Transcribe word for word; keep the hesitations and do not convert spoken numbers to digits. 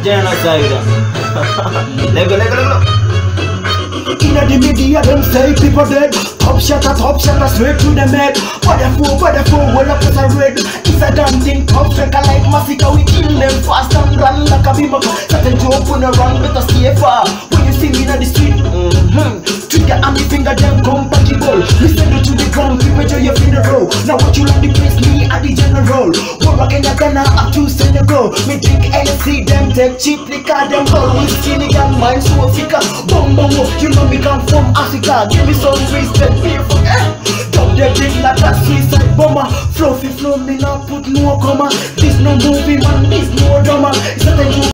Genocide. Lego, Lego, Lego. Inna the media, them say people dead. Top shot, a top shot, a straight to the head. What the fool, what the fool, well up as a red. It's a damn thing, top strike a like massacre. We kill them fast and run like a bimbo. Certain joke when around, better stay far. When you see me in the street, mm-hmm. Trigger and the finger, them compatible. Listen to the ground, keep it to your finger roll. Now what you like the place, me at the general. War again, you're gonna have to send a go. Me drink N S C, them take cheap liquor, them go. We skinny and mind so thicker. Boom, boom, boom, you know me come from Africa. Give me some respect, people, eh. Top the drink like a suicide bomber. Fluffy flow, me not put no comma. This no movie, man, this no drama. It's not a